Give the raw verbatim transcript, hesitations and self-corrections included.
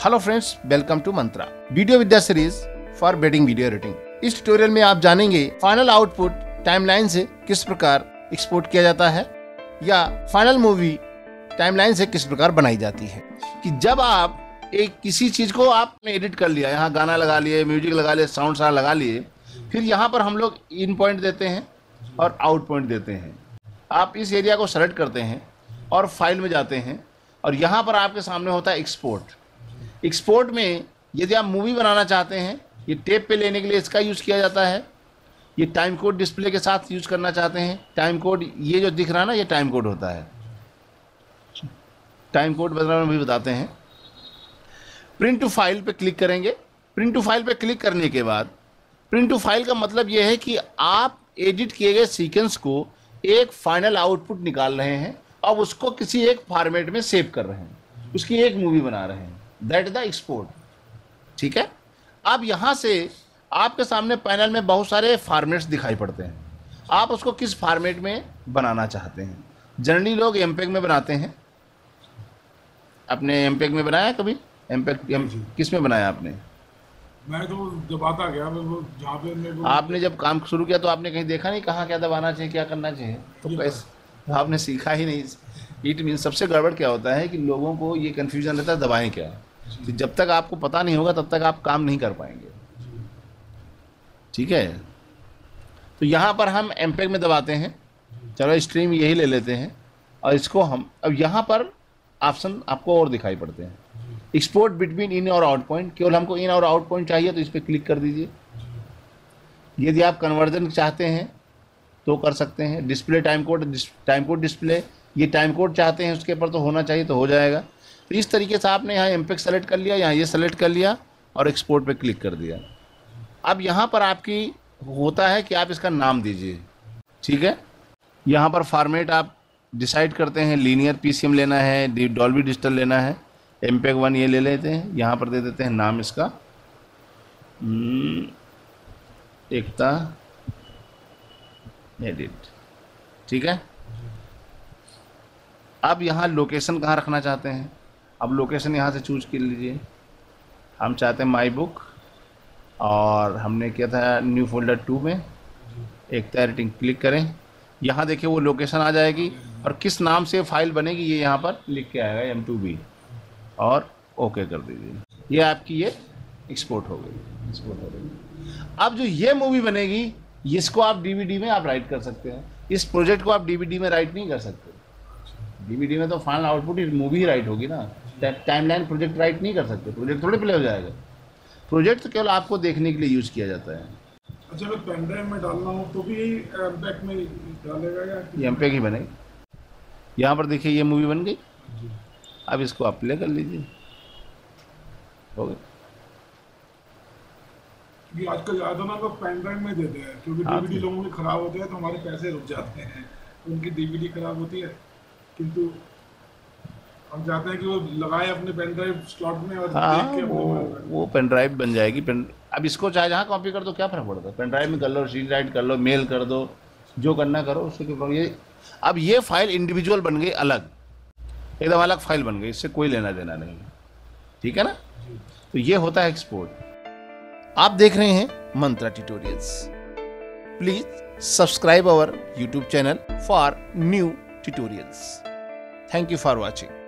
Hello friends, welcome to Mantra video Vidya series for wedding video editing. इस tutorial में आप जानेंगे फाइनल आउटपुट टाइमलाइन से किस प्रकार एक्सपोर्ट किया जाता है या फाइनल मूवी टाइमलाइन से किस प्रकार बनाई जाती है। कि जब आप एक किसी चीज को आपने एडिट कर लिया, यहाँ गाना लगा लिए, म्यूजिक लगा लिए, साउंड सारा लगा लिए, फिर यहाँ पर हम लोग इन पॉइंट देते हैं और आउट पॉइंट देते हैं। आप इस एरिया को सेलेक्ट करते हैं और फाइल में जाते हैं और यहाँ पर आपके सामने होता है एक्सपोर्ट। एक्सपोर्ट में यदि आप मूवी बनाना चाहते हैं, ये टेप पे लेने के लिए इसका यूज़ किया जाता है। ये टाइम कोड डिस्प्ले के साथ यूज़ करना चाहते हैं, टाइम कोड ये जो दिख रहा है ना, ये टाइम कोड होता है। टाइम कोड बदलना भी बताते हैं। प्रिंट टू फाइल पे क्लिक करेंगे। प्रिंट टू फाइल पे क्लिक करने के बाद प्रिंट टू फाइल का मतलब ये है कि आप एडिट किए गए सीक्वेंस को एक फाइनल आउटपुट निकाल रहे हैं और उसको किसी एक फॉर्मेट में सेव कर रहे हैं, उसकी एक मूवी बना रहे हैं। That is the export. ठीक है। अब यहाँ से आपके सामने पैनल में बहुत सारे फॉर्मेट्स दिखाई पड़ते हैं। आप उसको किस फॉर्मेट में बनाना चाहते हैं। जनरली लोग एमपेग में बनाते हैं। आपने एमपेग में बनाया कभी? एमपेग एम, किस में बनाया आपने? मैं तो दबाता गया, वो जहाँ पे मेरे को आपने जब काम शुरू किया तो आपने कहीं देखा नहीं कहाँ क्या दबाना चाहिए, क्या करना चाहिए? तो कैसे आपने सीखा ही नहीं। इट मीन सबसे गड़बड़ क्या होता है कि लोगों को ये कन्फ्यूजन रहता है दबाएं क्या। तो जब तक आपको पता नहीं होगा तब तक आप काम नहीं कर पाएंगे। ठीक है। तो यहाँ पर हम एमपेग में दबाते हैं। चलो स्ट्रीम यही ले लेते हैं और इसको हम अब यहाँ पर ऑप्शन आपको और दिखाई पड़ते हैं। एक्सपोर्ट बिटवीन इन और आउट पॉइंट। केवल हमको इन और आउट पॉइंट चाहिए तो इस पर क्लिक कर दीजिए। यदि आप कन्वर्जन चाहते हैं तो कर सकते हैं। Display time code, time code display, ये टाइम कोड चाहते हैं उसके ऊपर तो होना चाहिए तो हो जाएगा। तो इस तरीके से आपने यहाँ एमपेग सेलेक्ट कर लिया, यहाँ ये सेलेक्ट कर लिया और एक्सपोर्ट पे क्लिक कर दिया। अब यहाँ पर आपकी होता है कि आप इसका नाम दीजिए। ठीक है। यहाँ पर फॉर्मेट आप डिसाइड करते हैं, लीनियर पीसीएम लेना है, डॉल्बी डिजिटल लेना है, एमपेग वन ये ले लेते हैं। यहाँ पर दे देते हैं नाम इसका एकता एडिट। ठीक है। अब यहाँ लोकेशन कहाँ रखना चाहते हैं, अब लोकेशन यहाँ से चूज कर लीजिए। हम चाहते हैं माई बुक और हमने किया था न्यू फोल्डर टू में। एकता एडिटिंग क्लिक करें। यहाँ देखिए वो लोकेशन आ जाएगी और किस नाम से फाइल बनेगी ये यहाँ पर लिख के आएगा, एम टू बी, और ओके कर दीजिए। ये आपकी ये एक्सपोर्ट हो गई, एक्सपोर्ट हो गई। अब जो ये मूवी बनेगी इसको आप डीवीडी में आप राइट कर सकते हैं। इस प्रोजेक्ट को आप डीवीडी में राइट नहीं कर सकते। डीवीडी में तो फाइनल आउटपुट मूवी ही राइट होगी ना, टाइमलाइन प्रोजेक्ट राइट नहीं कर सकते। प्रोजेक्ट थोड़े प्ले हो जाएगा। प्रोजेक्ट तो केवल आपको देखने के लिए यूज किया जाता है। अच्छा, मैं पेन ड्राइव में डालना हो तो भी यही एमपेग में डालेगा या एमपेग ही बनेगी। यहाँ पर देखिए ये मूवी बन गई। अब इसको आप प्ले कर लीजिए, हो गया। क्योंकि आजकल ज़्यादा ना लोग पेन ड्राइव में देते हैं, क्योंकि डीवीडी लोगों के खराब होते हैं तो हमारे पैसे रुक जाते हैं। उनकी डीवीडी खराब होती है, किंतु हम चाहते हैं कि वो लगाए अपने पेन ड्राइव स्लॉट में और हाँ, देख के वो वो पेन ड्राइव बन जाएगी। पेन अब इसको चाहे जहाँ कॉपी कर दो, क्या फर्क पड़ता है। पेन ड्राइव में कर लो, शीट राइट कर लो, मेल कर दो, जो करना करो उसको। ये अब ये फाइल इंडिविजुअल बन गई, अलग एकदम अलग फाइल बन गई, इससे कोई लेना देना नहीं। ठीक है ना। तो ये होता है एक्सपोर्ट। आप देख रहे हैं Mantra tutorials. Please subscribe our YouTube channel for new tutorials. Thank you for watching.